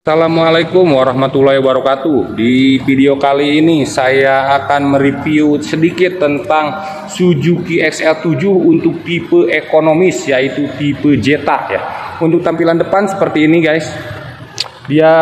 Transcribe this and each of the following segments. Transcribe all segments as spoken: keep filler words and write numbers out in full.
Assalamualaikum warahmatullahi wabarakatuh. Di video kali ini saya akan mereview sedikit tentang Suzuki X L tujuh untuk tipe ekonomis, yaitu tipe Jetta ya. Untuk tampilan depan seperti ini guys. Dia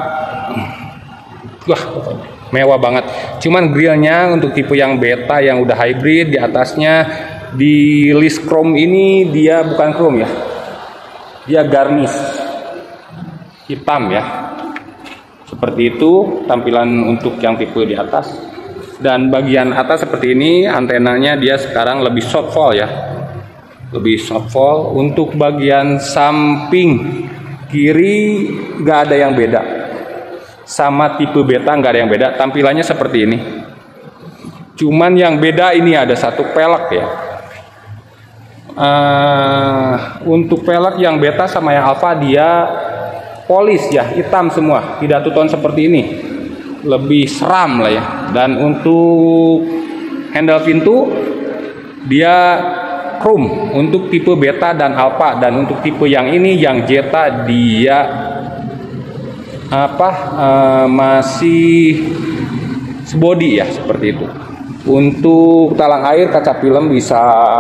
wah mewah banget. Cuman grillnya untuk tipe yang beta yang udah hybrid, di atasnya di list chrome ini dia bukan chrome ya. Dia garnish hitam ya, seperti itu tampilan untuk yang tipe di atas. Dan bagian atas seperti ini, antenanya dia sekarang lebih short fall ya, lebih short fall. Untuk bagian samping kiri nggak ada yang beda, sama tipe beta nggak ada yang beda, tampilannya seperti ini. Cuman yang beda ini ada satu pelek ya. Uh, untuk pelek yang beta sama yang alpha dia polis ya, hitam semua, tidak two-tone seperti ini, lebih seram lah ya. Dan untuk handle pintu dia chrome untuk tipe beta dan alpha. Dan untuk tipe yang ini yang Jetta dia apa uh, masih sebody ya, seperti itu. Untuk talang air kaca film bisa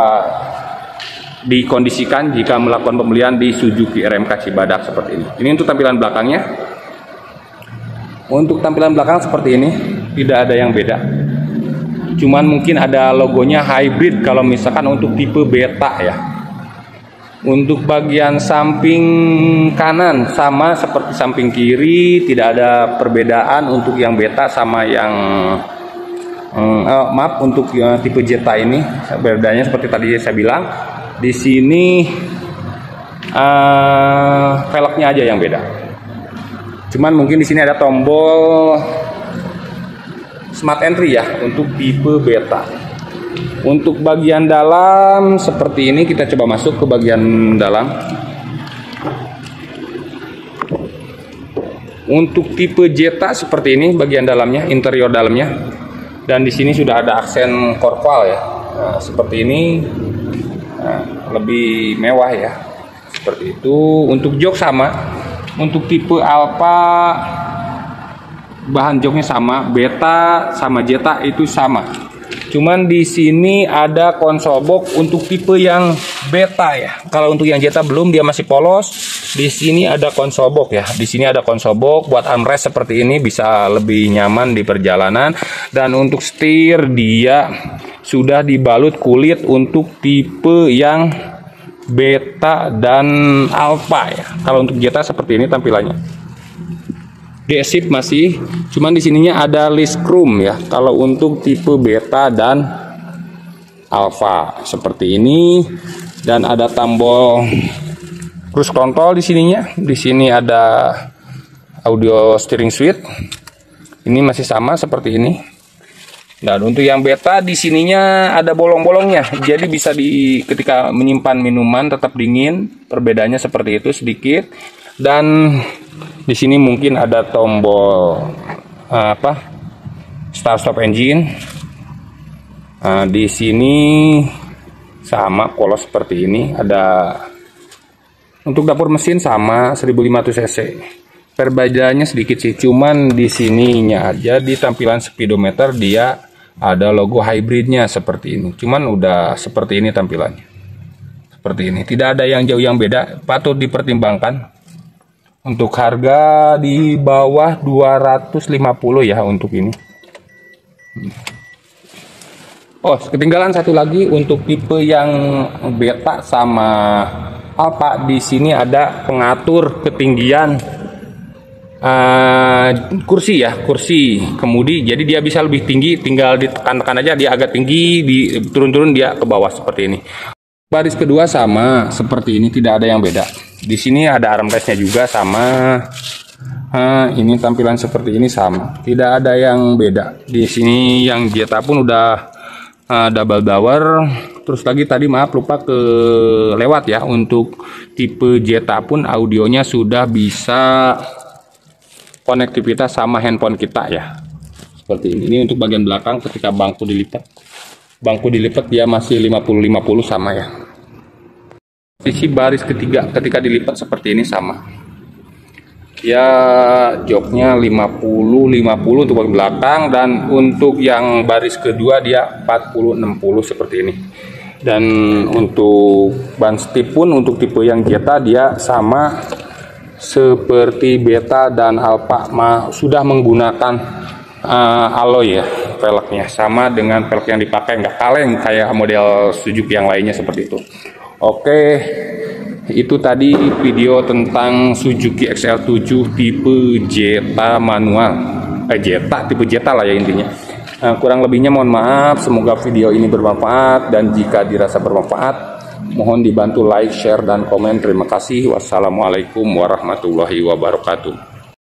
dikondisikan jika melakukan pembelian di Suzuki R M K Cibadak seperti ini. Ini untuk tampilan belakangnya. Untuk tampilan belakang seperti ini, tidak ada yang beda. Cuman mungkin ada logonya hybrid kalau misalkan untuk tipe beta ya. Untuk bagian samping kanan sama seperti samping kiri, tidak ada perbedaan untuk yang beta sama yang hmm, oh, maaf untuk uh, tipe Jetta ini. Bedanya seperti tadi saya bilang. Di sini uh, velgnya aja yang beda. Cuman mungkin di sini ada tombol smart entry ya untuk tipe beta. Untuk bagian dalam seperti ini, kita coba masuk ke bagian dalam. Untuk tipe Jetta seperti ini bagian dalamnya, interior dalamnya. Dan di sini sudah ada aksen korval ya. Nah, seperti ini. Nah, lebih mewah ya, seperti itu. Untuk jok sama, untuk tipe alpha bahan joknya sama, beta sama Jetta itu sama. Cuman di sini ada konsol box untuk tipe yang beta ya. Kalau untuk yang Jetta belum, dia masih polos. Di sini ada konsol box ya. Di sini ada konsol box buat armrest seperti ini, bisa lebih nyaman di perjalanan. Dan untuk setir dia sudah dibalut kulit untuk tipe yang beta dan alpha ya. Kalau untuk Jetta seperti ini tampilannya. G-Sip masih, cuman di sininya ada list chrome ya. Kalau untuk tipe beta dan alpha seperti ini. Dan ada tombol cruise control di sininya. Di sini ada audio steering suite. Ini masih sama seperti ini. Dan untuk yang beta di sininya ada bolong-bolongnya, jadi bisa di ketika menyimpan minuman tetap dingin. Perbedaannya seperti itu sedikit. Dan di sini mungkin ada tombol apa start stop engine. Nah, di sini sama polos seperti ini. Ada untuk dapur mesin sama seribu lima ratus cc. Perbedaannya sedikit sih, cuman di sininya aja di tampilan speedometer dia ada logo hybridnya seperti ini. Cuman udah seperti ini tampilannya. Seperti ini. Tidak ada yang jauh yang beda. Patut dipertimbangkan. Untuk harga di bawah dua ratus lima puluh ya untuk ini. Oh, ketinggalan satu lagi untuk tipe yang beta sama alpha. Di sini ada pengatur ketinggian Uh, kursi ya, kursi kemudi, jadi dia bisa lebih tinggi, tinggal ditekan-tekan aja dia agak tinggi, turun-turun dia ke bawah seperti ini. Baris kedua sama seperti ini, tidak ada yang beda. Di sini ada armrestnya juga sama. Uh, ini tampilan seperti ini sama, tidak ada yang beda. Di sini yang Jetta pun udah uh, double door. Terus lagi tadi maaf lupa ke lewat ya, untuk tipe Jetta pun audionya sudah bisa konektivitas sama handphone kita ya, seperti ini. Ini untuk bagian belakang ketika bangku dilipat, bangku dilipat dia masih lima puluh lima puluh sama ya. Posisi baris ketiga ketika dilipat seperti ini sama. Ya, joknya lima puluh lima puluh untuk bagian belakang, dan untuk yang baris kedua dia empat puluh enam puluh seperti ini. Dan untuk ban stip pun untuk tipe yang Jetta dia sama seperti Beta dan Alfa, mah sudah menggunakan uh, alloy ya, velgnya sama dengan velg yang dipakai, nggak kaleng kayak model Suzuki yang lainnya seperti itu. Oke, itu tadi video tentang Suzuki X L tujuh tipe Jetta manual, eh Jetta tipe Jetta lah ya intinya. Nah, kurang lebihnya mohon maaf, semoga video ini bermanfaat, dan jika dirasa bermanfaat mohon dibantu like, share, dan komen. Terima kasih. Wassalamualaikum warahmatullahi wabarakatuh.